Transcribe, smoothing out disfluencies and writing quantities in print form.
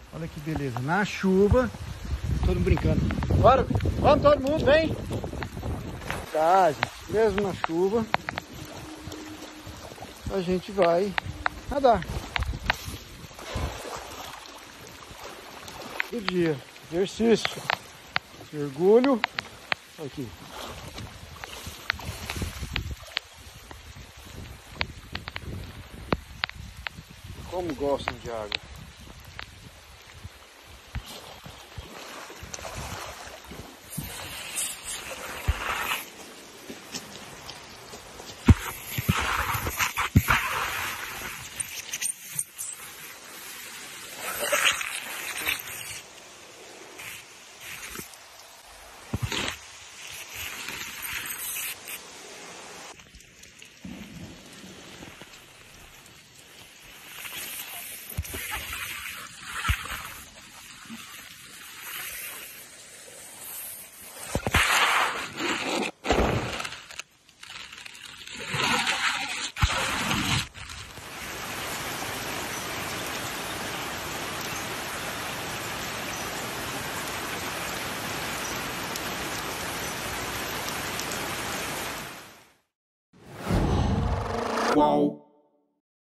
Olha que beleza. Na chuva, todo mundo brincando. Bora, vamos todo mundo, vem. Tá, gente, mesmo na chuva, a gente vai nadar. Todo dia, exercício, mergulho. Aqui. Como gostam de água. Qual?